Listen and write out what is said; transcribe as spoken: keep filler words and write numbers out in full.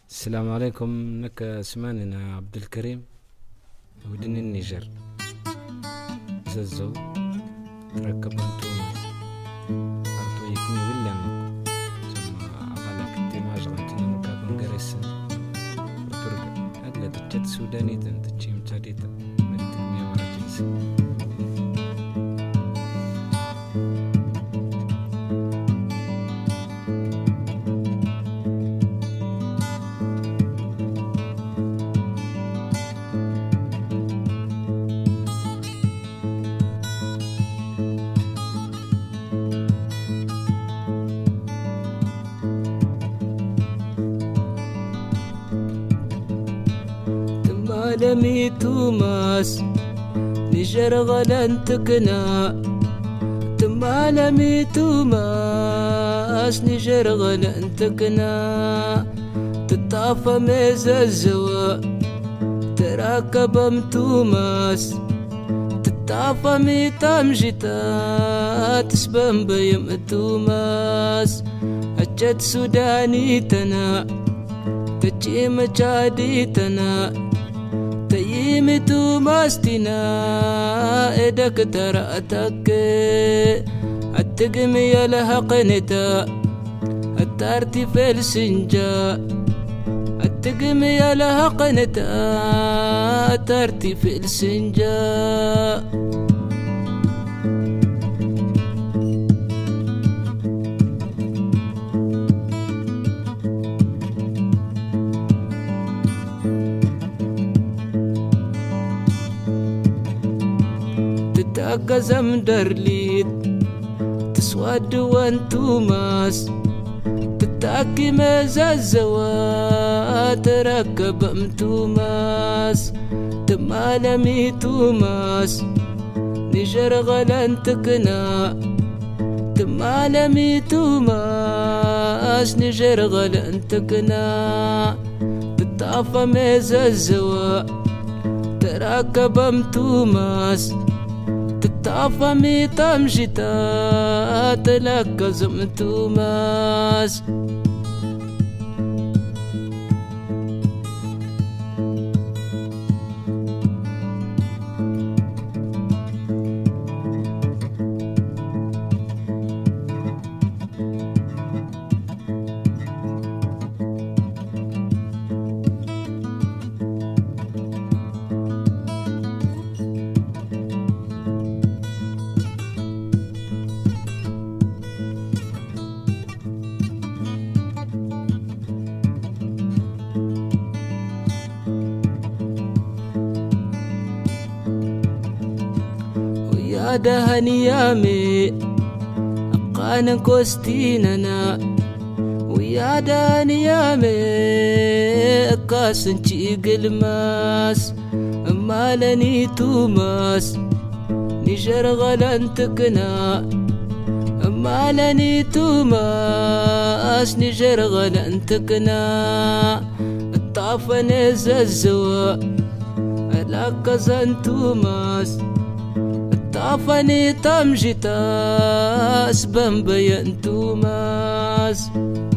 السلام عليكم. نك سماننا عبدالكريم ودن النيجر ززو تركب انتوما ارتو يكون ولا ثم على كتيما جغنتنا مكابن قرسن وترقى أدلة تجد سوداني تنتجيم تاديتا مريد المياه وراجنسي لمي توماس نيجر غلان تكنا تما لمي توماس نيجر غلان تكنا تطافى مززوا تراكب متوماس تطافى ميتام جيتا تسبن بيم توماس أجد سوداني تنا تجيم جاديتنا تيمتو ماستنا إدك ترأتك التقمي لها قنتا التارتي في السنجا التقمي لها قنتا التارتي في السنجا قزم درليت تسود وانتو ماس تتاكي مزازوا تركب امتو ماس تمالمي توماس نيجر غلان تكنا تمالمي توماس نيجر غلان تكنا تطافى مزازوا تركب امتو ماس تطافى ميتام جيتا تلقى زمتو ماس ده نيامي أقانا كوستيننا ويا ده نيامي أقاسن شيق الماس أما لني توماس نيجر غلان تكنا أما لني توماس نيجر غلان تكنا الطافة نززوا ألاك زن توماس طافني تمجتا اسبن بين توماس